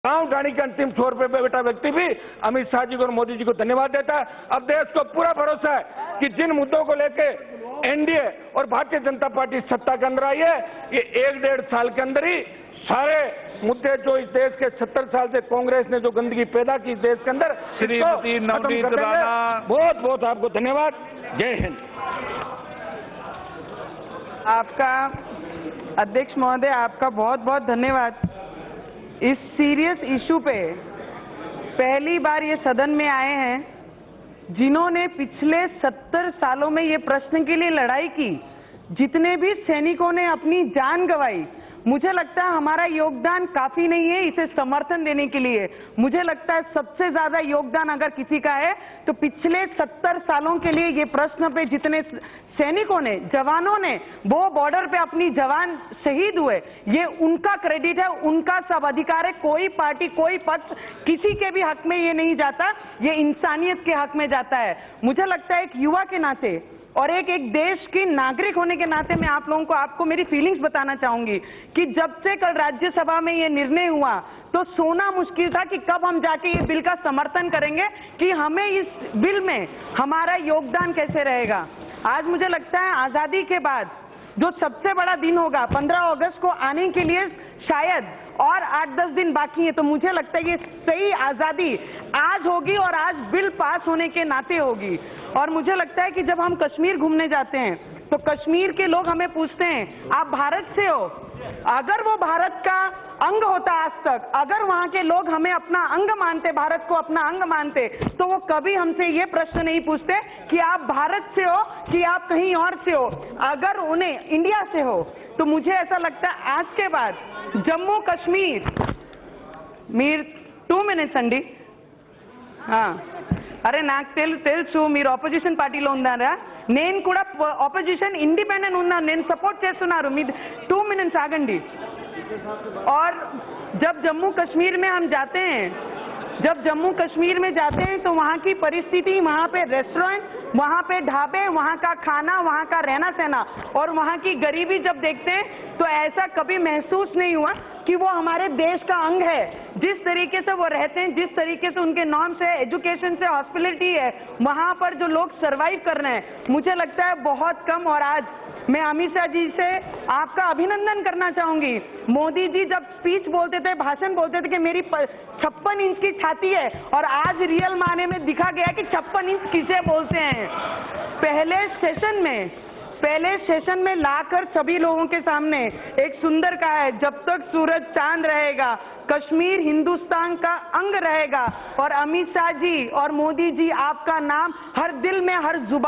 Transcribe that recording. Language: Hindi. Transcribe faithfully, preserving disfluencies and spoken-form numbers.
गांव ढाणी के अंतिम छोर पे बैठा व्यक्ति भी अमित शाह जी को और मोदी जी को धन्यवाद देता है। अब देश को पूरा भरोसा है कि जिन मुद्दों को लेके एनडीए और भारतीय जनता पार्टी सत्ता के अंदर आई है, ये एक डेढ़ साल के अंदर ही सारे मुद्दे जो इस देश के सत्तर साल से कांग्रेस ने जो गंदगी पैदा की इस देश के अंदर, श्रीमती नवनीत राणा, बहुत बहुत आपको धन्यवाद। जय हिंद। आपका अध्यक्ष महोदय, आपका बहुत बहुत धन्यवाद। इस सीरियस इशू पे पहली बार ये सदन में आए हैं जिन्होंने पिछले सत्तर सालों में ये प्रश्न के लिए लड़ाई की, जितने भी सैनिकों ने अपनी जान गंवाई। मुझे लगता है हमारा योगदान काफी नहीं है इसे समर्थन देने के लिए। मुझे लगता है सबसे ज्यादा योगदान अगर किसी का है तो पिछले सत्तर सालों के लिए ये प्रश्न पे जितने सैनिकों ने, जवानों ने वो बॉर्डर पे अपनी जवान शहीद हुए, ये उनका क्रेडिट है, उनका सब अधिकार है। कोई पार्टी, कोई पक्ष किसी के भी हक में ये नहीं जाता, ये इंसानियत के हक में जाता है। मुझे लगता है एक युवा के नाते और एक एक देश की नागरिक होने के नाते मैं आप लोगों को आपको मेरी फीलिंग्स बताना चाहूंगी कि जब से कल राज्यसभा में ये निर्णय हुआ तो सोना मुश्किल था कि कब हम जाके ये बिल का समर्थन करेंगे, कि हमें इस बिल में हमारा योगदान कैसे रहेगा। आज मुझे लगता है आजादी के बाद जो सबसे बड़ा दिन होगा पंद्रह अगस्त को आने के लिए शायद और आठ दस दिन बाकी है, तो मुझे लगता है ये सही आजादी आज होगी और आज बिल पास होने के नाते होगी। और मुझे लगता है कि जब हम कश्मीर घूमने जाते हैं तो कश्मीर के लोग हमें पूछते हैं आप भारत से हो। अगर वो भारत का अंग होता आज तक, अगर वहां के लोग हमें अपना अंग मानते, भारत को अपना अंग मानते, तो वो कभी हमसे ये प्रश्न नहीं पूछते कि आप भारत से हो कि आप कहीं और से हो। अगर उन्हें इंडिया से हो तो मुझे ऐसा लगता है आज के बाद जम्मू कश्मीर मीर टू मिनट्स अंडी हाँ అరే నాకు తెలు తెలుసు మీరు ఆపోజిషన్ పార్టీలో ఉన్నారా, నేను కూడా ఆపోజిషన్ ఇండిపెండెంట్ ఉన్నాను, నేను సపోర్ట్ చేస్తున్నారు। మీ टू मिनट्स आगंडी। और जब जम्मू कश्मीर में हम जाते हैं, जब जम्मू कश्मीर में जाते हैं तो वहाँ की परिस्थिति, वहाँ पे रेस्टोरेंट, वहाँ पे ढाबे, वहाँ का खाना, वहाँ का रहना सहना और वहाँ की गरीबी जब देखते हैं तो ऐसा कभी महसूस नहीं हुआ कि वो हमारे देश का अंग है। जिस तरीके से वो रहते हैं, जिस तरीके से उनके नॉर्म्स है, एजुकेशन से हॉस्पिटलिटी है, वहाँ पर जो लोग सरवाइव कर रहे हैं, मुझे लगता है बहुत कम। और आज मैं अमित शाह जी से आपका अभिनंदन करना चाहूंगी। मोदी जी जब स्पीच बोलते थे, भाषण बोलते थे कि मेरी छप्पन इंच की छाती है, और आज रियल माने में दिखा गया कि छप्पन इंच किसे बोलते हैं। पहले सेशन में पहले सेशन में लाकर सभी लोगों के सामने एक सुंदर कहा है, जब तक सूरज चांद रहेगा कश्मीर हिंदुस्तान का अंग रहेगा। और अमित शाह जी और मोदी जी, आपका नाम हर दिल में, हर जुबान